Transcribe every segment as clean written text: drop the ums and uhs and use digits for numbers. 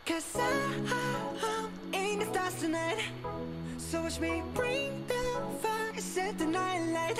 Cause I'm in the stars tonight. So watch me bring the fire, set the night light.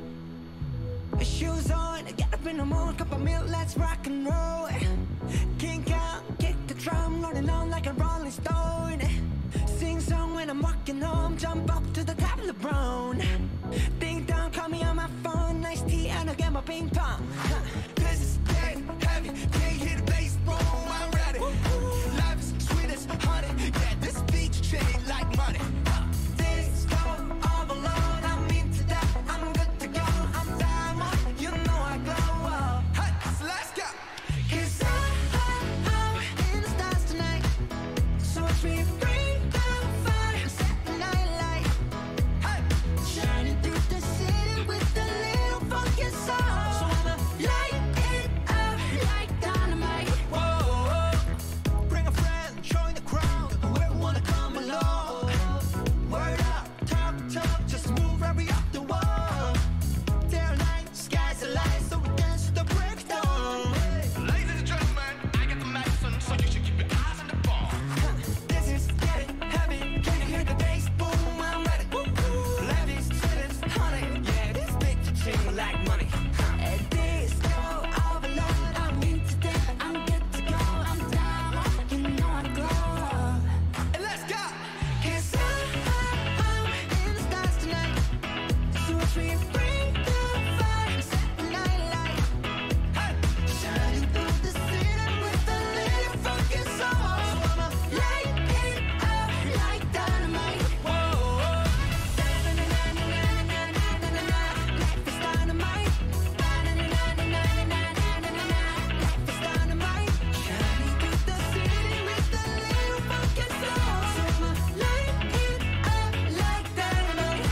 Shoes on, get up in the morning, cup of milk, let's rock and roll. Kink out, kick the drum, rolling on like a rolling stone. Sing song when I'm walking home, jump up to the top of the brown. Ding dong, call me on my phone, nice tea and I'll get my ping pong. This is dead heavy, can't hear the bass, boom, I'm ready. Life is sweet as honey, yeah, this beat chain like money. This go all alone, I'm into that, I'm good to go. I'm diamond, you know I glow. Hey, so let's go. Cause I'm in the stars tonight. So watch me bring the fire, set the night light. Hey, Shining through the city with a little funky soul. So I'ma light it up like dynamite. whoa, bring a friend, join the crowd, whoever wanna come along. Word up, talk, just move right up the wall. Day or night, sky's the light, so we dance to the break of dawn. Ladies and gentlemen, I got the medicine, so you should keep your eyes on the ball. This is getting heavy. Can you hear the bass? Boom, I'm ready. Levi's, Simmons, honey, yeah, this beat chain like money. At this go overload, I'm into that, I'm good to go. I'm diamond, you know I glow. And let's go. Cause I'm in the stars tonight. So watch me bring the fire, set the night light. Hey, Shining through the city with a little funky soul. So I'ma light it up like dynamite. whoa, Na-na-na-na-na-na-na-na-na-na. Life is dynamite. Na-na-na-na-na-na-na-na-na. Life is dynamite. Shining through the city with a little funky soul. So I'ma light it up like dynamite.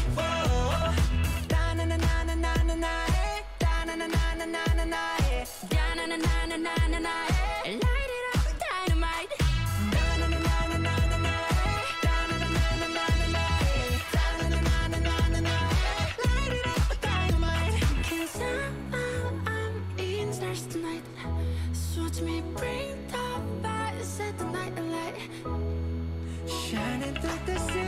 Da-na-na-na-na-na-na-na. Da-na-na-na-na-na-na. Da-na-na-na-na-na-na. Light it up like dynamite. Da-na-na-na-na-na-na. Da-na-na-na-na-na-na. Da-na-na-na-na-na-na. Light it up like dynamite. 'Cause I'm in the stars tonight. So watch me bring the fire, set the night alight. Shining through the city